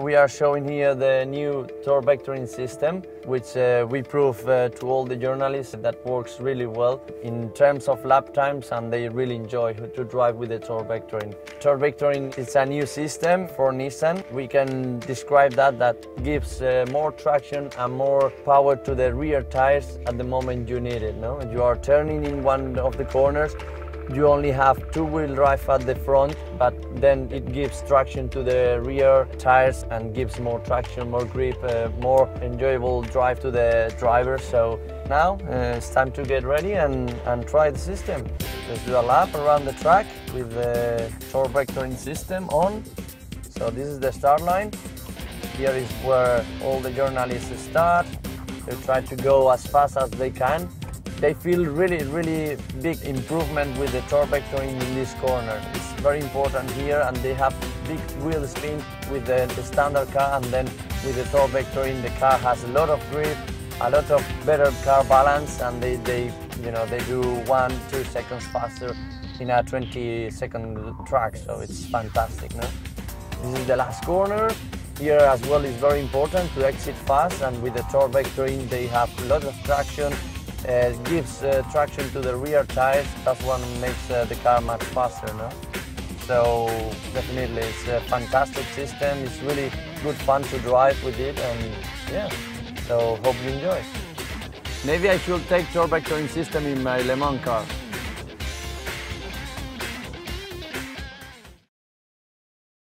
we are showing here the new torque vectoring system, which we prove to all the journalists that works really well in terms of lap times, and they really enjoy to drive with the torque vectoring. Torque vectoring is a new system for Nissan. We can describe that gives more traction and more power to the rear tires at the moment you need it. No? You are turning in one of the corners, you only have two-wheel drive at the front, but then it gives traction to the rear tires and gives more traction, more grip, more enjoyable drive to the driver. So now it's time to get ready and try the system. Let's do a lap around the track with the torque vectoring system on. So this is the start line. Here is where all the journalists start. They try to go as fast as they can. They feel really big improvement with the torque vectoring in this corner. It's very important here, and they have big wheel spin with the standard car, and then with the torque vectoring the car has a lot of grip, a lot of better car balance, and they do 1-2 seconds faster in a 20-second track, so it's fantastic. No? This is the last corner. Here as well is very important to exit fast, and with the torque vectoring they have a lot of traction. Gives traction to the rear tires. That's what makes the car much faster. No? So definitely it's a fantastic system. It's really good fun to drive with it, and yeah, so hope you enjoy. Maybe I should take torque vectoring system in my Le Mans car.